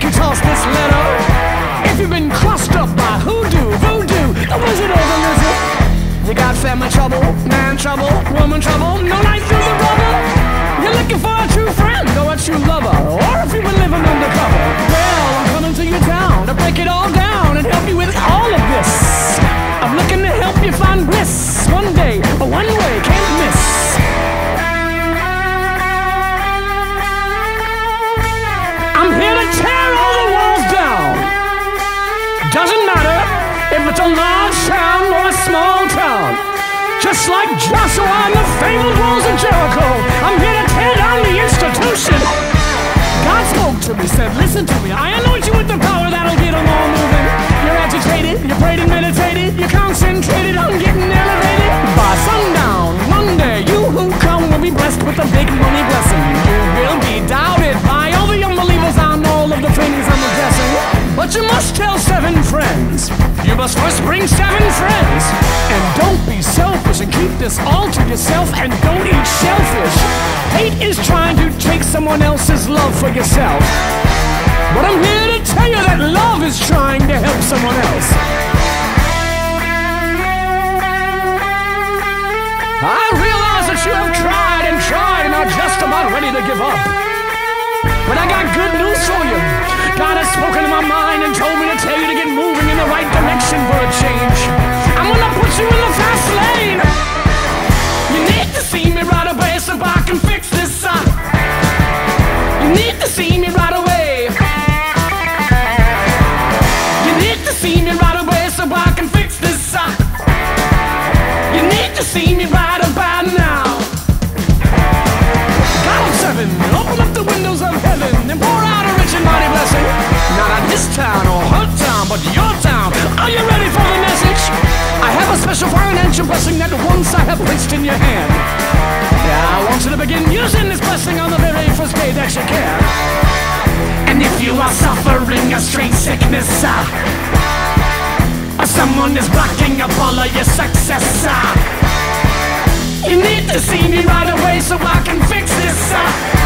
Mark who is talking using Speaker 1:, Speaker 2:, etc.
Speaker 1: and toss this letter. If you've been crossed up by hoodoo, voodoo, the wizard or the lizard, you got family trouble, man trouble, woman trouble, no light through the rubber. You're looking for a true friend or a true lover, or if you've been living undercover, well, I'm coming to your town to break it all down and help you with all of this. I'm looking to help you find bliss. One day, a one-way, can't miss. I'm here to tear all the walls down. Doesn't matter if it's a large town or a small town. Just like Joshua and the fabled walls of Jericho, I'm here to tear down the institution. God spoke to me, said, listen to me, I anoint you with the power that'll get them all moving. You're agitated, you're prayed and meditated, you're concentrated on getting elevated. By sundown, one day, you who come will be blessed with a big money blessing. You will be doubted by all the unbelievers on all of the things I'm addressing. But you must tell 7 friends. You must first bring 7 friends. And don't be selfish and keep this all to yourself, and don't eat shellfish. Hate is trying to take someone else's love for yourself. But I'm here to tell you that love is trying to help someone else. I realize that you have tried and tried and are just about ready to give up. But I got good news for you. God has spoken to my mind and told me to tell you to get moving in the right direction for a change. I'm gonna put you in the fast lane. You need to see me right away so I can fix this up. You need to see me right away. You need to see me right away so I can fix this up. You need to see me right about now. God of 7, open up the windows of heaven and pour out a rich and mighty blessing. Not on this town or her town, but your town. Are you ready for the message? I have a special financial blessing that once I have placed in your hand. Yeah, I want you to begin using this blessing on the very first day that you can. And if you are suffering a strange sickness, or someone is blocking up all of your success, you need to see me right away so I can fix this.